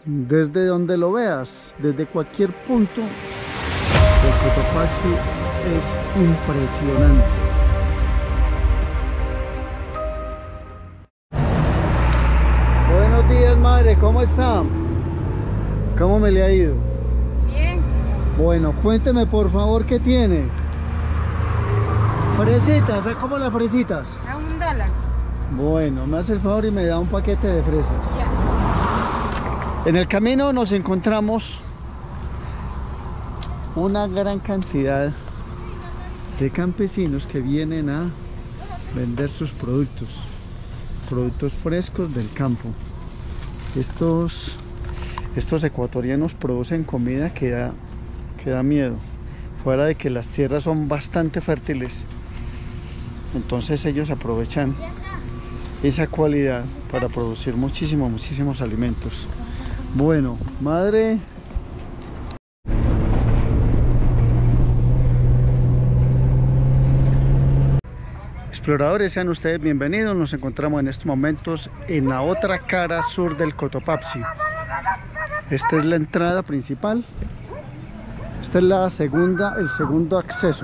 desde donde lo veas, desde cualquier punto, el Cotopaxi es impresionante. Buenos días, madre, ¿cómo está? ¿Cómo me le ha ido? Bien. Bueno, cuénteme por favor qué tiene. Fresitas, ¿cómo las fresitas? A $1. Bueno, me hace el favor y me da un paquete de fresas. Ya. En el camino nos encontramos una gran cantidad de campesinos que vienen a vender sus productos frescos del campo. Estos ecuatorianos producen comida que da miedo, fuera de que las tierras son bastante fértiles, entonces ellos aprovechan esa cualidad para producir muchísimos alimentos. Bueno, madre, exploradores, sean ustedes bienvenidos. Nos encontramos en estos momentos en la otra cara sur del Cotopaxi. Esta es la entrada principal. Esta es el segundo acceso.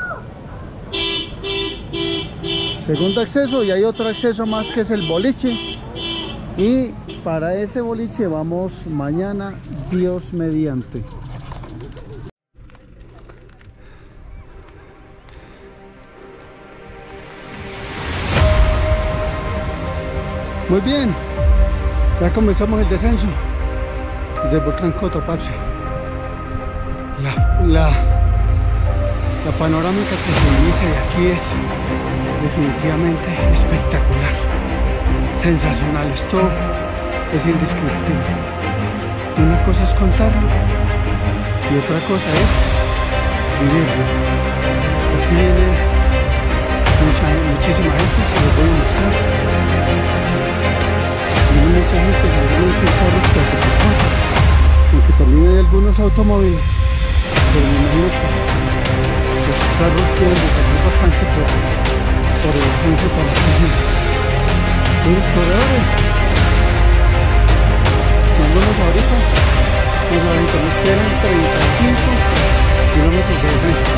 Segundo acceso, y hay otro acceso más que es el boliche. Y para ese boliche vamos mañana, Dios mediante. Muy bien, ya comenzamos el descenso del volcán Cotopaxi. La panorámica que se inicia de aquí es definitivamente espectacular, sensacional. Esto es indescriptible. Una cosa es contarlo y otra cosa es vivirlo. Aquí viene muchísima gente, se los voy a mostrar. Hay mucha gente que viene con carros que aunque también hay algunos automóviles, pero me imagino que los carros tienen que tener bastante por el centro para la gente. Los exploradores, vámonos ahorita, nos quedan 35 kilómetros de descenso.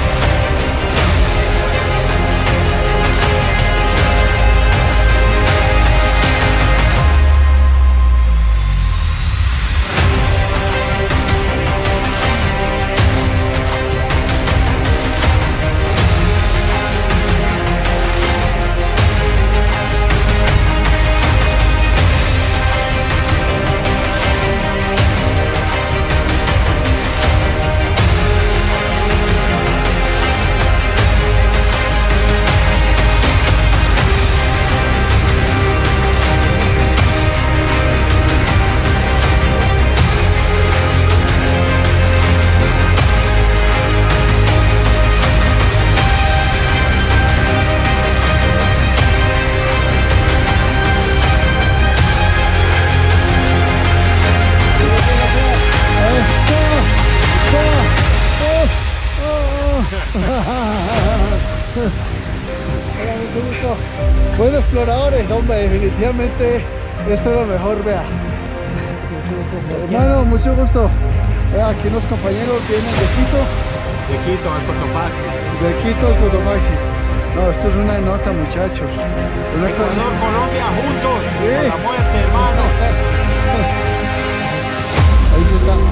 Bueno, exploradores, hombre, definitivamente esto es lo mejor, vea. Hermano, mucho gusto. Vea, aquí unos compañeros vienen de Quito. De Quito al Cotopaxi. De Quito al Cotopaxi. No, esto es una nota, muchachos. Ecuador, Colombia, juntos. Sí. Por la muerte, hermano. Ahí sí está.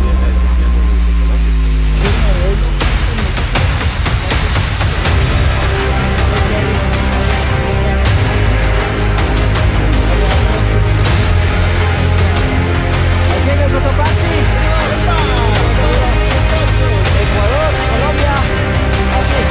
Ecuador, Colombia, aquí.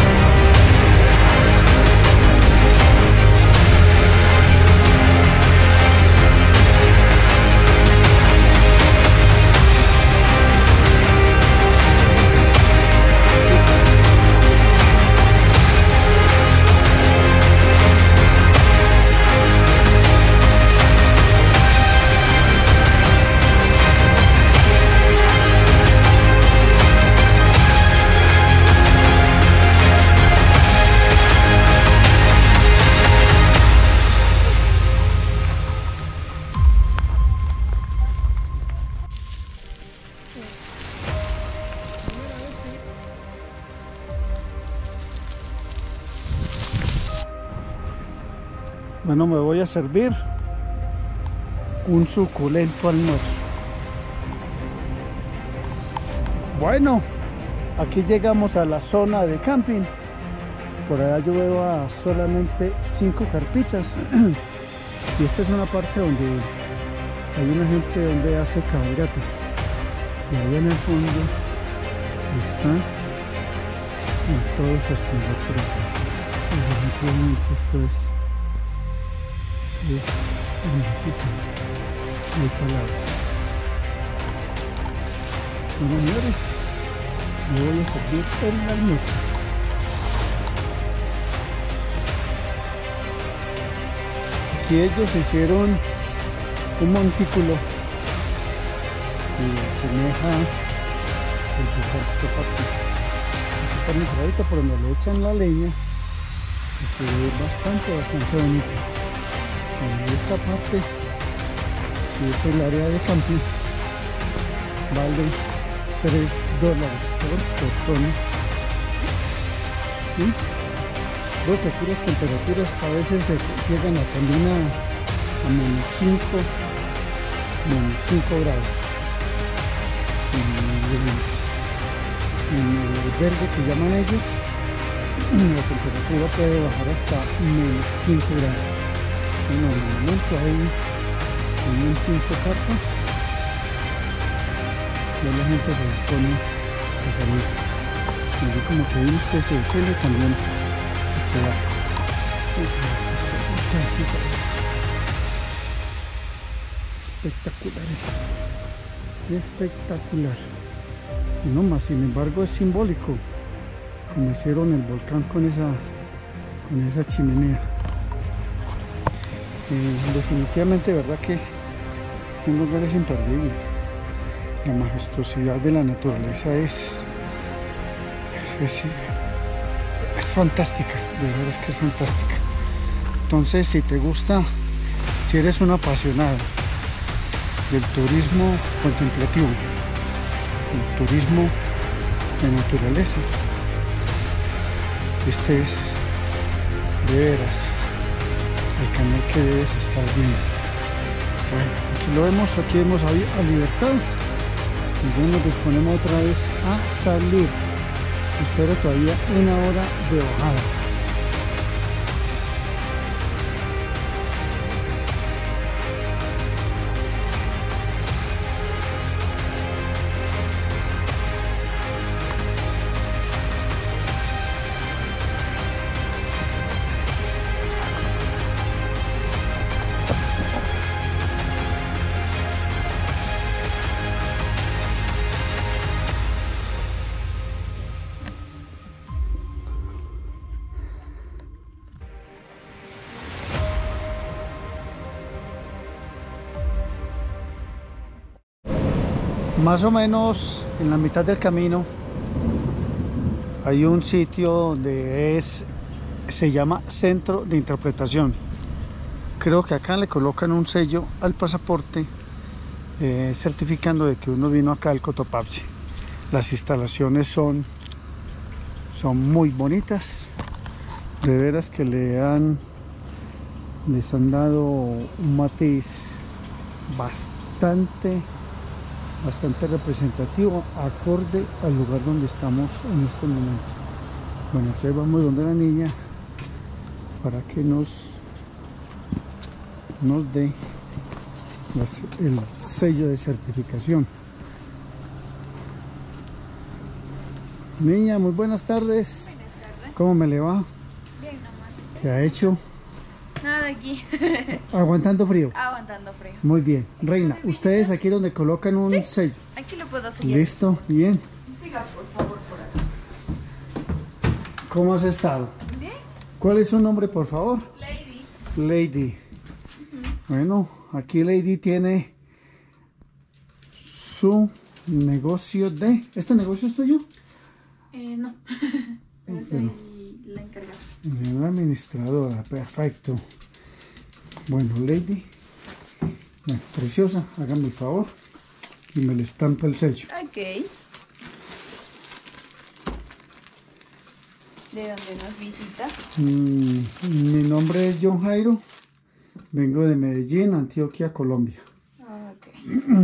Bueno, me voy a servir un suculento almuerzo. Bueno, aquí llegamos a la zona de camping. Por allá yo veo a solamente 5 carpitas. Y esta es una parte donde hay una gente donde hace cabalgatas. Y ahí en el fondo está en todo su esplendor por atrás. Definitivamente esto es hermosísimo. No hay palabras. Bueno, señores, me voy a servir el almuerzo. Aquí ellos hicieron un montículo que semeja el Cotopaxi. Aquí está mi entradita por donde le echan la leña y se ve bastante bonito. En esta parte, si es el área de camping, vale $3 por persona. Y creo que aquí las temperaturas a veces llegan a también a -5 grados. En el verde que llaman ellos, la temperatura puede bajar hasta -15 grados. Bueno, en el momento hay 5 carpas y la gente se dispone a salir. Así como que uno usted se detiene también esperar. Espectacular esto. Espectacular. Y no más, sin embargo es simbólico como hicieron el volcán con esa chimenea. Definitivamente, verdad que un lugar es imperdible. La majestuosidad de la naturaleza es fantástica, de verdad que es fantástica. Entonces, si te gusta, si eres un apasionado del turismo contemplativo, el turismo de naturaleza, este es de veras el canal que debes estar viendo. Bueno, aquí lo vemos, aquí vemos a Libertad y ya nos disponemos otra vez a salir. Espero todavía 1 hora de bajada. Más o menos en la mitad del camino hay un sitio donde se llama Centro de Interpretación. Creo que acá le colocan un sello al pasaporte certificando de que uno vino acá al Cotopaxi. Las instalaciones son muy bonitas, de veras que les han dado un matiz bastante representativo, acorde al lugar donde estamos en este momento. Bueno, entonces vamos donde la niña para que nos dé el sello de certificación. Niña, muy buenas tardes. Buenas tardes. ¿Cómo me le va? Bien, nomás. ¿Qué ha hecho? Nada aquí. Aguantando frío. Aguantando frío. Muy bien. Reina, ustedes aquí donde colocan un sello. Aquí lo puedo seguir. Listo, bien. Siga, por favor, por acá. ¿Cómo has estado? Bien. ¿Cuál es su nombre, por favor? Lady. Lady. Bueno, aquí Lady tiene su negocio de... ¿Este negocio es tuyo? No. Pero soy la encargada. La administradora, perfecto. Bueno, Lady. Bueno, preciosa, hágame el favor y me le estampa el sello. Ok. ¿De dónde nos visita? Mi nombre es John Jairo. Vengo de Medellín, Antioquia, Colombia. Ah, ok.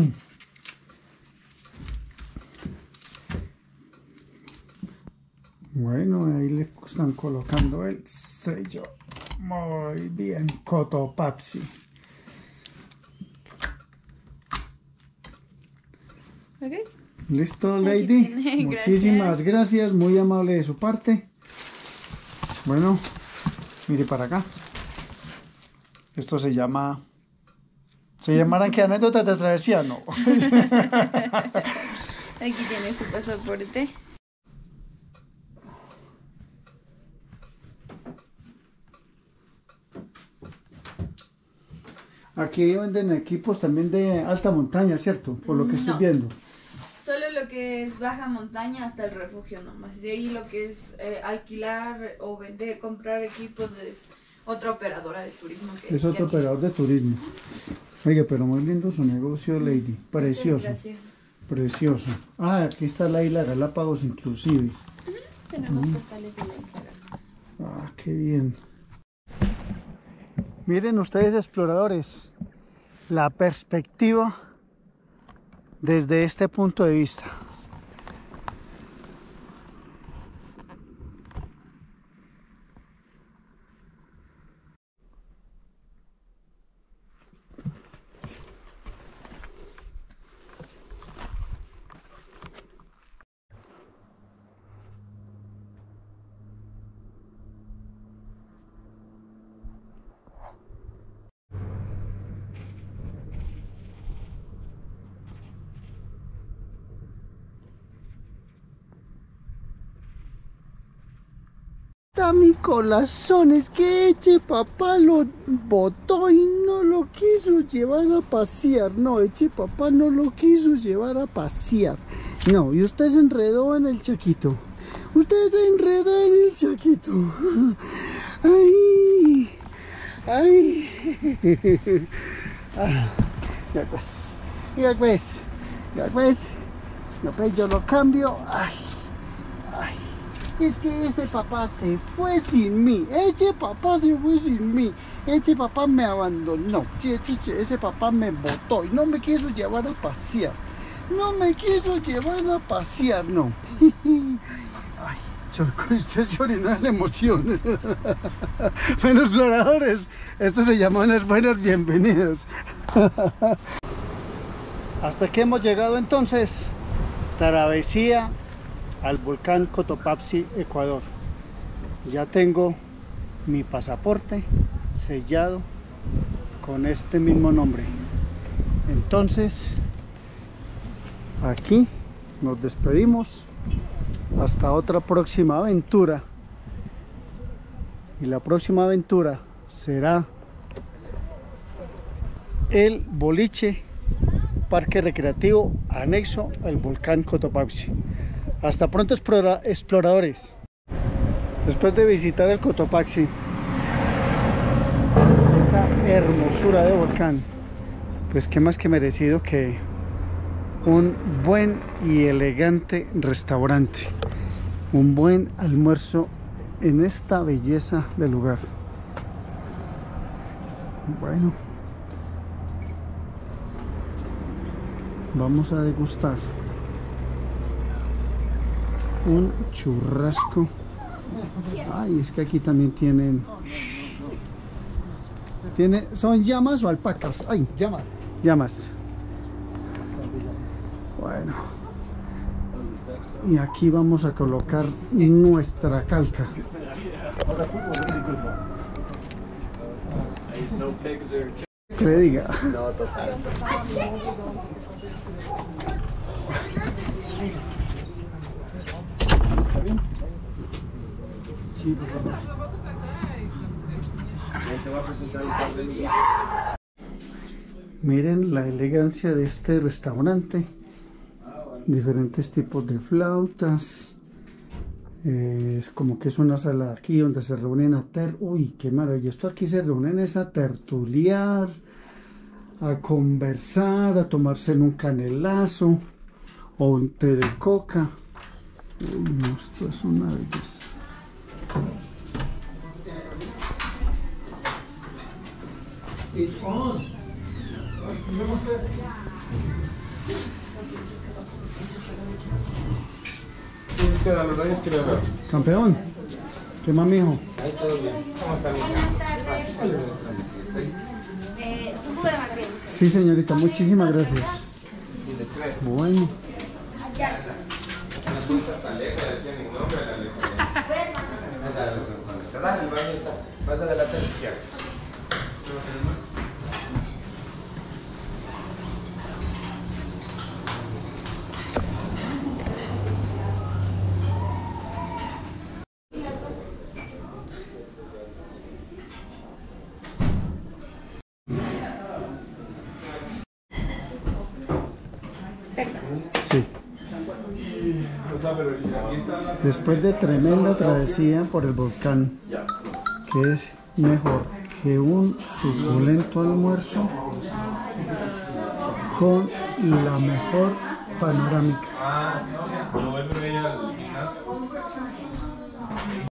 Bueno, ahí le están colocando el sello. Muy bien, Cotopaxi. Ok. ¿Listo, Lady? tiene, Muchísimas gracias, muy amable de su parte. Bueno, mire para acá. Esto se llama... ¿Se llamarán qué anécdotas de travesía? No. Aquí tiene su pasaporte. Aquí venden equipos también de alta montaña, ¿cierto? Por lo que estoy No. viendo. Solo lo que es baja montaña hasta el refugio nomás. De ahí lo que es alquilar o vender, comprar equipos es otra operadora de turismo. Que Es otro aquí. operador de turismo. Oiga, pero muy lindo su negocio, Lady. Precioso. Gracias. Precioso. Ah, aquí está la isla Galápagos inclusive. Tenemos postales de la isla Galápagos. Ah, qué bien. Miren ustedes, exploradores, la perspectiva desde este punto de vista. Mi corazón, es que Eche papá lo botó y no lo quiso llevar a pasear. No, Eche papá no lo quiso llevar a pasear. No, y usted se enredó en el chaquito. Usted se enredó en el chaquito. Ay, ay. Ya pues, ya pues, ya pues, ya pues, yo lo cambio. Ay, ay. Es que ese papá se fue sin mí. Ese papá se fue sin mí. Ese papá me abandonó. Ese papá me botó y no me quiso llevar a pasear. No me quiso llevar a pasear, no. Ay, usted se orinó de la emoción. Bueno, exploradores, esto se llama unos buenos bienvenidos. Hasta aquí hemos llegado entonces. Travesía al volcán Cotopaxi, Ecuador. Ya tengo mi pasaporte sellado con este mismo nombre. Entonces, aquí nos despedimos hasta otra próxima aventura. Y la próxima aventura será el boliche, parque recreativo anexo al volcán Cotopaxi. Hasta pronto, exploradores. Después de visitar el Cotopaxi, esa hermosura de volcán, pues qué más que merecido que un buen y elegante restaurante, un buen almuerzo en esta belleza de lugar. Bueno, vamos a degustar un churrasco. Ay, es que aquí también ¿son llamas o alpacas? Ay, llamas. Bueno, y aquí vamos a colocar nuestra calca. Que le diga. No, total. ¿Está bien? Sí, por favor. Miren la elegancia de este restaurante. Diferentes tipos de flautas. Es como que es una sala aquí donde se reúnen a uy, qué maravilla. Esto aquí se reúnen es a tertuliar, a conversar, a tomarse en un canelazo o un té de coca. Uy, no, esto es una belleza. It's on. Sí, usted a los años que le veo. Campeón. ¿Qué más, mijo? Ahí todo bien. ¿Cómo está, mi hija? Buenas ¿Cuál es tardes. nuestra mesía? ¿Está ahí? Su jugo de macrel. Sí, señorita, muchísimas gracias. Tiene 3. Bueno. La puerta está lejos, ya tiene nombre la lejos. Esa es nuestra mesa. Dale, el baño está más adelante a la izquierda. Sí. Después de tremenda travesía por el volcán, ¿qué es mejor que un suculento almuerzo con la mejor panorámica?